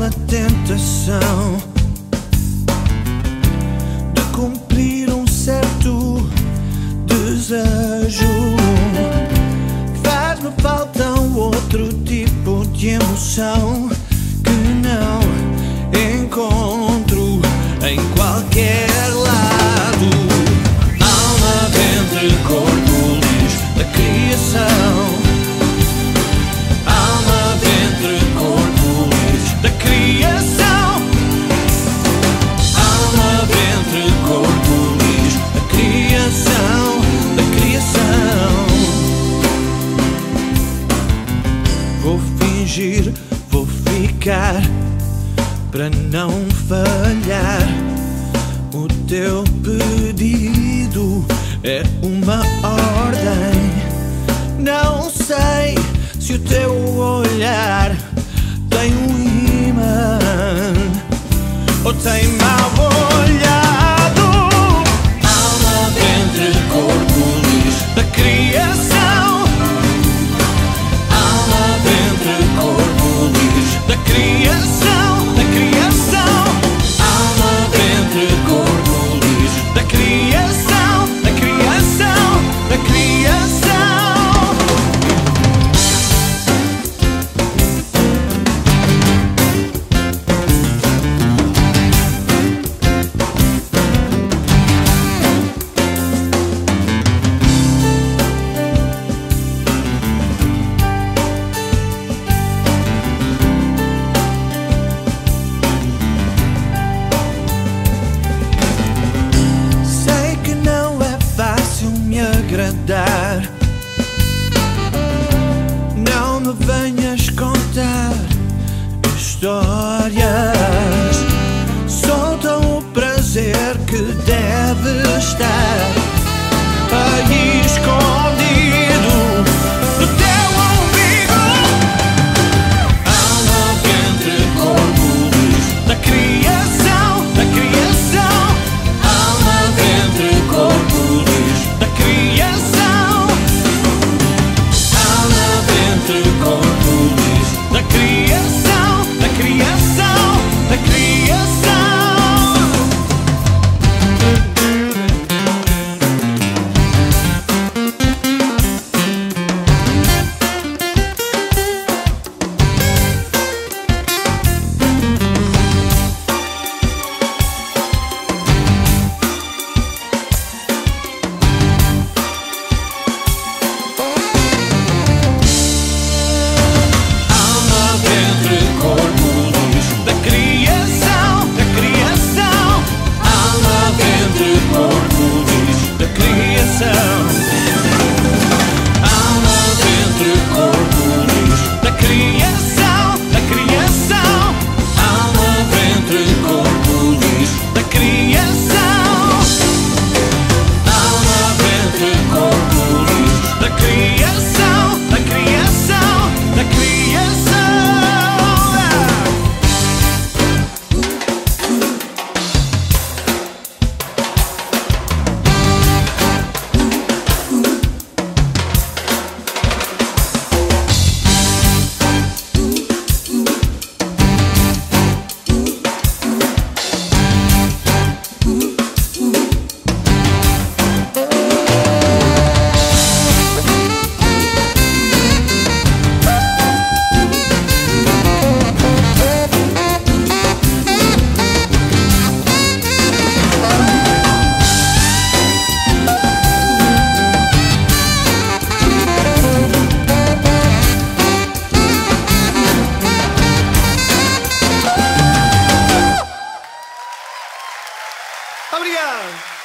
a tentação de cumprir um certo desejo. Faz-me falta um outro tipo de emoção que não encontro em qualquer lado. Alma, ventre, corpo, luz da criação. Alma, ventre, corpo, luz da criação. Alma, ventre, corpo, luz da criação, da criação. Vou fingir, vou ficar para não falhar. O teu pedido é uma ordem. Não sei se o teu olhar tem um imã ou tem mal olhado. Alma, ventre, corpo, luz da criação. Alma, ventre, corpo, luz da criação, da criação. Alma, ventre, corpo, luz da criação, da criação, da criação. Não me venhas contar histórias. Soltam o prazer que deve estar aí escondido no teu umbigo. Alma, ventre, corpo, luz da criação, da criação. Alma, ventre, corpo, luz da criação. Alma, ventre, corpo, luz da criação, da criação, da criação. Obrigado!